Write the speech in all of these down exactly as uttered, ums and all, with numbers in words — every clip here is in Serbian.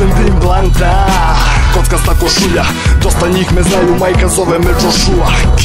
pušem dim blanta. Kockasta košulja, dosta njih me znaju, majka zove me Joshua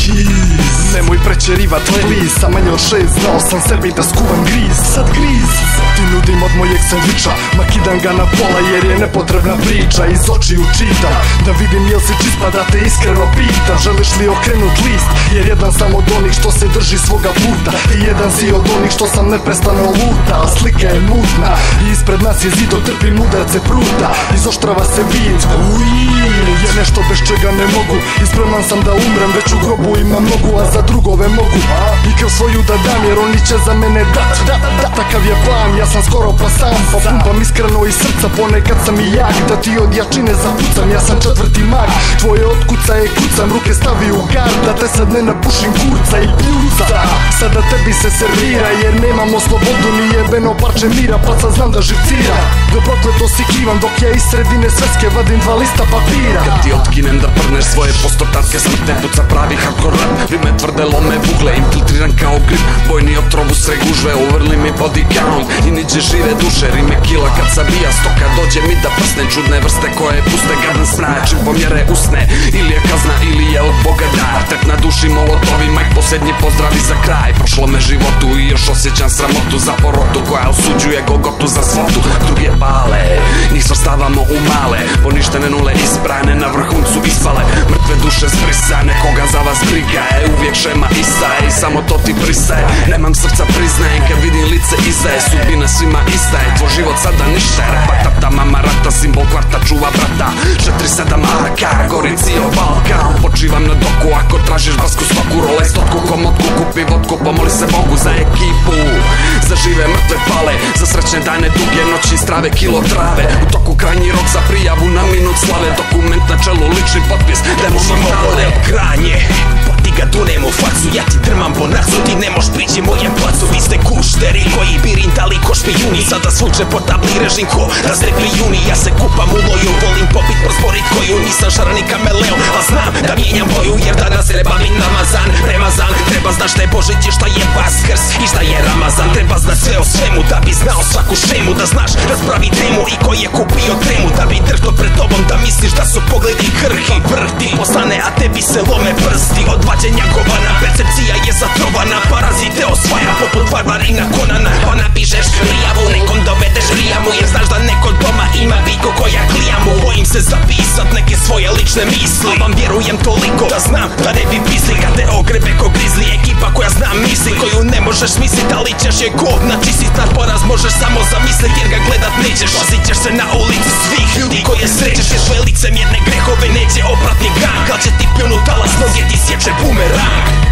Keys. Nemoj prećerivat plelis, sa manje od šest znao sam sebi da skuvam griz. Sad griz ti nudim od mojeg sandviča, makidam ga na pola jer je nepotrebna priča. Iz očiju čitam, da vidim jel si čist pa da te iskreno pitam. Želiš li okrenut list, jer jedan sam od onih što se drži svoga puta. I jedan si od onih što sam neprestano luta. A slika je mutna i ispred nas je zid, otrpim udarce pruta. Izoštrava se vid, uiii, je nešto bez čega ne mogu. I spreman sam da umrem, već u grobu imam nogu, a za drugove mogu i kroz svoju da dam, jer oni će za mene dat. Takav je plan, ja sam skoro pa sam, pa pumpam iskreno iz srca, ponekad sam i jak. Da ti od jačine zapucam, ja sam četvrti mag. Tvoje otkuca je kucam, ruke stavi u gard, da te sad ne napušim kurca i pljuca. Sada tebi se servira, jer nemamo slobodu ni jebeno parče mira, pa sad znam da živcira. Da prokleto si kivam, dok ja iz sredine sveske vadim dva lista papira. Kad ti otkinem da prneš svoje postotarske smrte, puca pravi hardcore rap. Rime tvrde lome bugle, infiltriran kao grip. Bojni otrov u sve gužve, uvrli mi body count i niđe žive duše. Rime kila kad sabija stoka, dođe mi da prsne. Čudne vrste koje puste, gadan smraj čim pomjere usne. Ili je kazna ili je od Boga dar. Tek na duši molotovi, majk posljednji pozdravi za kraj. Prošlo me životu i još osjećam sramotu za porotu koja osuđuje Golgotu za svotu. Druge pale, njih svrstavamo u male, poništene nule isprane, na vrhuncu ispale. Mrtve duše zbrisane, koga za vas briga je uvijek šema ista je i samo to ti pristaje. Nemam srca priznajem kad vidim lice iza je, sudbina svima ista je, tvoj život sada ništa je. Rapa tata, mama rata, simbol kvarta čuva brata. četiri sedam A K, gori cijel Balkan. Počivam na doku ako tražiš vrsku stoku, role stotku, komotku, kupi vodku, pomoli se Bogu za ekipu. Za žive mrtve pale, za srećne dane, duge noći, strave kilo trave. U toku krajnji rok za prijavu na minut slave, dokument na čelu, lični potpis, demo morale. Kranje, pa ti ga dunem u faksu, ja ti drmam po naksu, ti ne moš prići mojem placu. Vi ste kušteri koji bi rintali ko špijuni, sada svuče po tabli režim ko razrekli juni. Ja se kupam u loju, volim popit prosporit koju, nisam šarani kameleo, a znam da mijenjam boju, jer danas treba mi namazan, premazan. Treba znaš šta je Božić i šta je Vaskrs i šta je Ramazan. Treba znaš sve o svemu da bi znao svaku šemu, da znaš raspravi temu i ko je kupio tremu, da bi drhto pred tobom, da misliš da su pogledi krhi. Vrh ti postane, a tebi se lome prsti od vađenja govana. Percepcija je zatrovana, parazite osvaja poput Varvarina Konana. Pa napišeš rijavu, nekom dovedeš rijamu, jer znaš da neko doma ima biko koja klijamu. Bojim se zapisat neke svoje lične misli, a vam vjerujem toliko da znam da ne bi pisli kad te ogrebe ko grizli. Ekipa koja zna misli, koju ne možeš mislit, ali ćeš je govna. Čisi star poraz možeš samo zamislit, jer ga gledat nećeš. Lazit ćeš se na ulici svih ljudi koje srećeš, jer tvoje licemjerne grehove neće oprat ni gang. Kad će ti pljunu talas, noge ti sječe bumerang.